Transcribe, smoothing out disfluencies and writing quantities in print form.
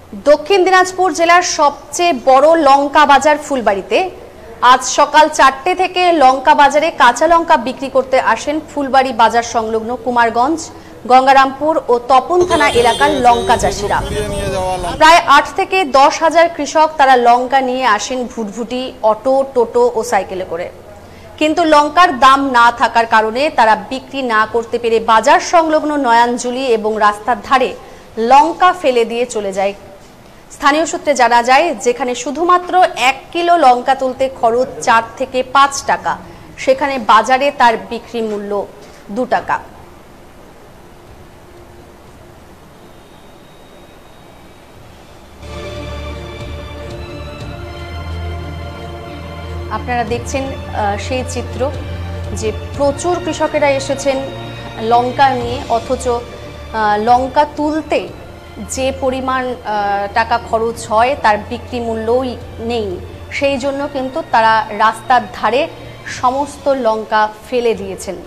দক্ষিণ দিনাজপুর জেলার সবচেয়ে বড় লঙ্কা বাজার ফুলবাড়িতে আজ সকাল 4টে থেকে লঙ্কা বাজারে কাঁচা লঙ্কা বিক্রি করতে আসেন ফুলবাড়ি বাজার সংলগ্ন কুমারগঞ্জ, গঙ্গারামপুর ও তপন থানা এলাকার লঙ্কা চাষিরা। প্রায় 8 থেকে 10 হাজার কৃষক তারা লঙ্কা নিয়ে আসেন ভুটভুটি, অটো, টোটো ও সাইকেলে করে। কিন্তু লঙ্কার দাম না থাকার কারণে তারা বিক্রি না করতে পেরে বাজার সংলগ্ন নয়াঞ্জলি এবং রাস্তার ধারে লঙ্কা ফেলে দিয়ে চলে যায়। স্থানীয় সূত্রে জানা যায়, যেখানে শুধুমাত্র 1 কিলো লঙ্কা তুলতে খরচ 4 থেকে 5 টাকা, সেখানে বাজারে তার বিক্রি মূল্য 2 টাকা। আপনারা দেখছেন সেই চিত্র যে প্রচুর কৃষকেরা এসেছেন লঙ্কা নিয়ে, অথচ লঙ্কা তুলতে যে পরিমাণ টাকা খরচ হয় তার বিক্রি মূল্যই নেই। সেই জন্য কিন্তু তারা রাস্তার ধারে সমস্ত লঙ্কা ফেলে দিয়েছেন।